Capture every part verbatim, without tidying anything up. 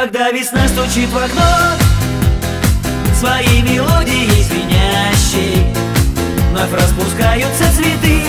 Когда весна стучит в окно своей мелодией звенящей, вновь распускаются цветы,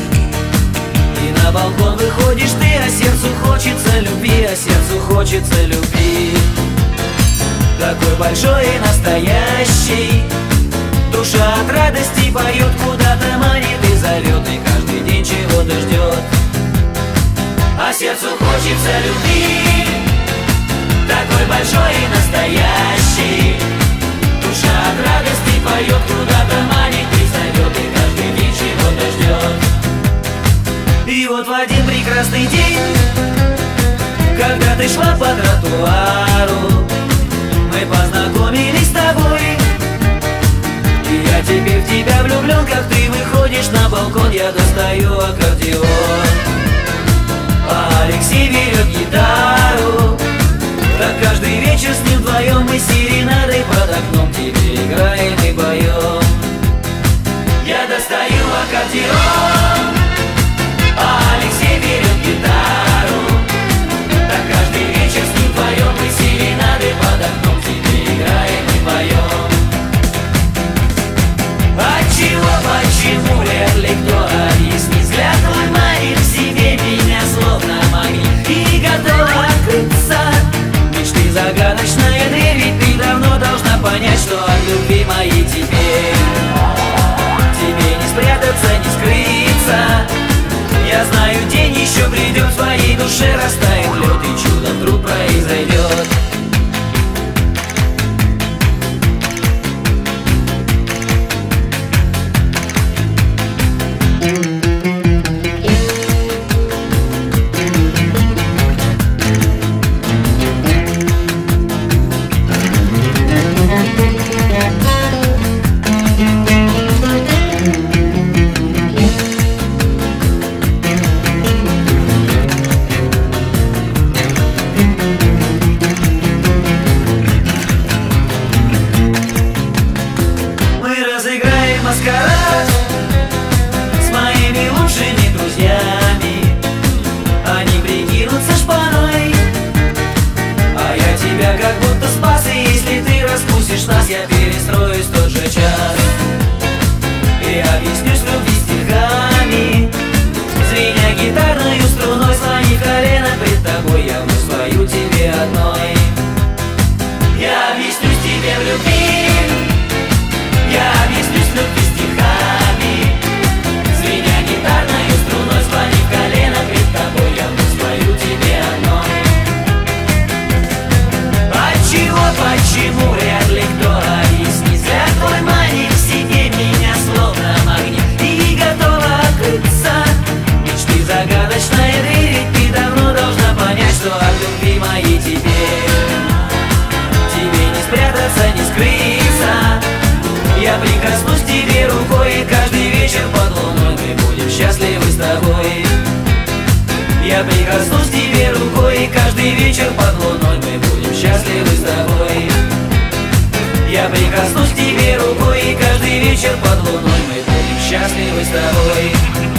и на балкон выходишь ты, а сердцу хочется любви, а сердцу хочется любви. Такой большой и настоящий, душа от радости поет, куда-то манит и зовет, и каждый день чего-то ждет. А сердцу хочется любви, такой большой и настоящий, душа от радости поет, куда-то манит и зовет, и каждый день чего-то ждет. И вот в один прекрасный день, когда ты шла по тротуару, мы познакомились с тобой, и я теперь в тебя влюблен. Как ты выходишь на балкон, я достаю аккордеон, а Алексей берет гитару. Так каждый вечер с ним вдвоем мы серенадой под окном тебе играем и поем. Я достаю аккордеон, а Алексей берет гитару. Так каждый вечер с ним вдвоем мы серенадой под окном тебе играем и поем. Отчего, почему, вряд ли кто объяснит. Взгляд твой манит к себе меня словно магнит, и готова открыться мечты загадочная дверь. Ведь ты давно должна понять, что от любви моей теперь тебе не спрятаться, не скрыться. Я знаю, день еще придет, в твоей душе растает лед, и чудо вдруг произойдет. Маскарад с моими лучшими друзьями, они прикинутся шпаной, а я тебя как будто спас. И если ты распустишь нас, я перестроюсь в тот же час и объяснюсь в любви стихами. Звеня гитарной струной, слони колено пред тобой, я вновь свою тебе одной. Я объяснюсь тебе в любви, я объяснюсь в любви стихами. Звеня гитарной струной, склонив колено пред тобой, я вновь спою тебе одной. Отчего, почему, вряд ли кто объяснит. Взгляд твой манит к себе меня словно магнит, и готова открыться мечты загадочная дверь. Ведь ты давно должна понять, что от любви моей теперь тебе не спрятаться, не скрыться. Я прикоснусь к тебе рукой, и каждый вечер под луной мы будем счастливы с тобой. Я прикоснусь к тебе рукой, и каждый вечер под луной мы будем счастливы с тобой. Я прикоснусь к тебе рукой, и каждый вечер под луной мы будем счастливы с тобой.